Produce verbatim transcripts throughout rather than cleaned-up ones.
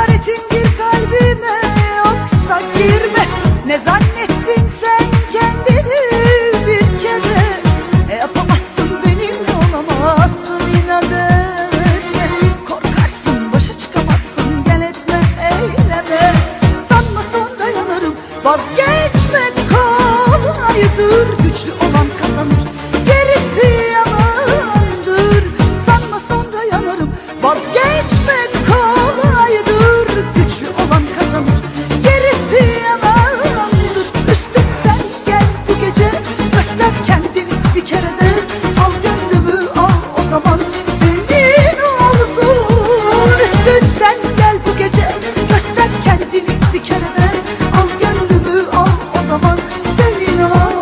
cesaretin gir kalbime, yoksa girme. Ne zannettin sen kendini bir kere? E, yapamazsın, benimle olamazsın, inat etme. Korkarsın, başa çıkamazsın, gel etme, eyleme. Sanma sonra yanarım, vazgeçmek kolaydır. Güçlü olan kazanır, gerisi yalandır. Sanma sonra yanarım, vazgeçmek kolaydır. Güçlü olan kazanır, gerisi yalandır. Üstün sen gel bu gece, göster kendini bir kere de. Al gönlümü al, o zaman senin olsun. Üstün sen gel bu gece, göster kendini bir kere de. Al gönlümü al, o zaman senin olsun.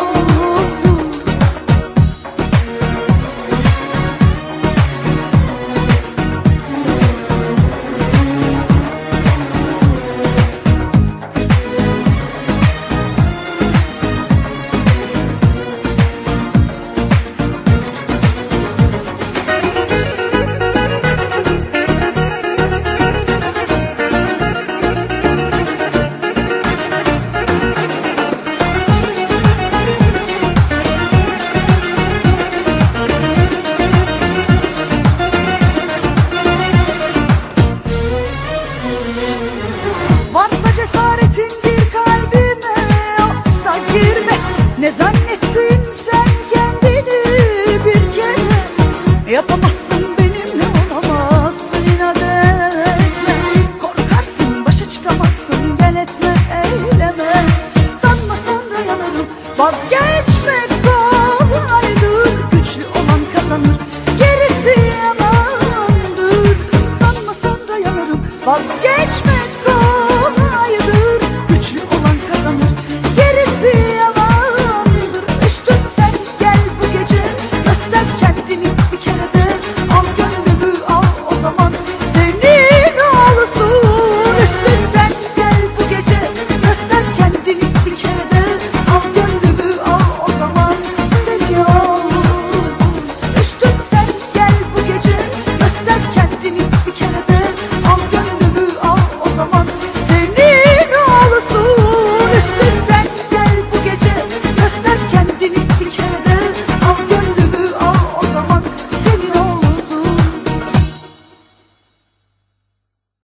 Varsa cesaretin gir kalbime, yoksa girme. Ne zannettin sen kendini bir kere? Yapamazsın, benimle olamazsın, inat etme. Korkarsın, başa çıkamazsın, gel etme, eyleme. Sanma sonra yanarım, vazgeçmek kolaydır. Güçlü olan kazanır, gerisi yalandır. Sanma sonra yanarım, vazgeçmek kolaydır.